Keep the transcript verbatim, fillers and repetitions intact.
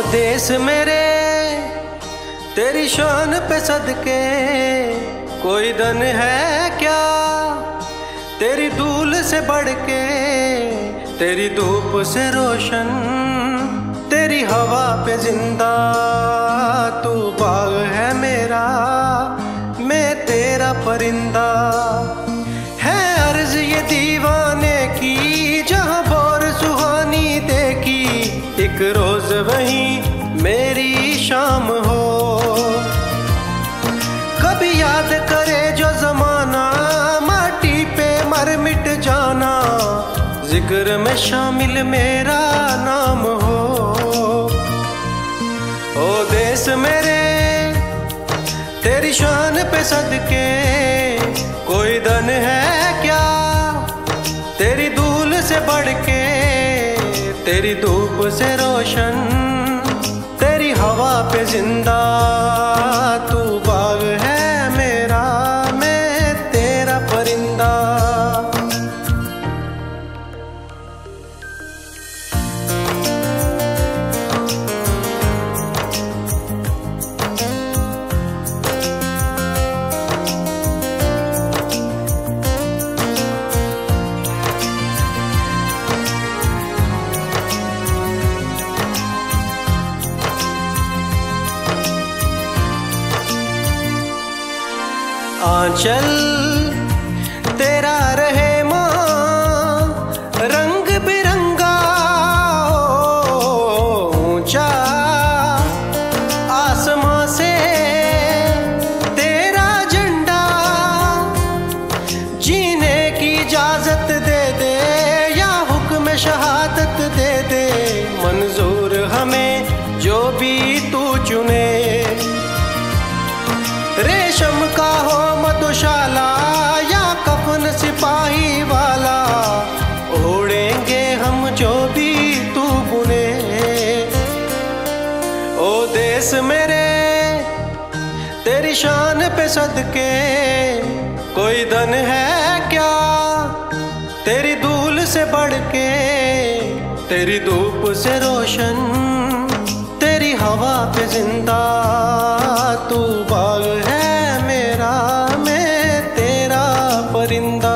देश मेरे तेरी शान पे सदके कोई धन है क्या, तेरी धूल से बढ़ के, तेरी धूप से रोशन, तेरी हवा पे जिंदा। तू बाग है मेरा, मैं तेरा परिंदा। है अर्ज ये दीवाने की जहाँ बोर सुहानी देखी, एक रोज वहीं मेरी शाम हो। कभी याद करे जो जमाना, माटी पे मर मिट जाना, जिक्र में शामिल मेरा नाम हो। ओ देश मेरे तेरी शान पे सदके कोई धन है क्या, तेरी धूल से बढ़ के, तेरी धूप से रोशन, तेरी हवा पे जिंदा। तू बाग है मेरा, मैं तेरा परिंदा। आंचल तेरा रहे माँ रंग बिरंगा, ऊंचा आसमां से तेरा झंडा, जीने की इजाजत दे दे या हुक्म शहादत दे दे, मंजूर हमें जो भी तू चुने। रेशम का हो मधुशाला या कफन सिपाही वाला, ओढ़ेंगे हम जो भी तू बुने। ओ देश मेरे तेरी शान पे सदके कोई धन है क्या, तेरी धूल से बढ़ के, तेरी धूप से रोशन, तेरी हवा पे जिंदा। तू बाग है मेरा, मैं तेरा परिंदा।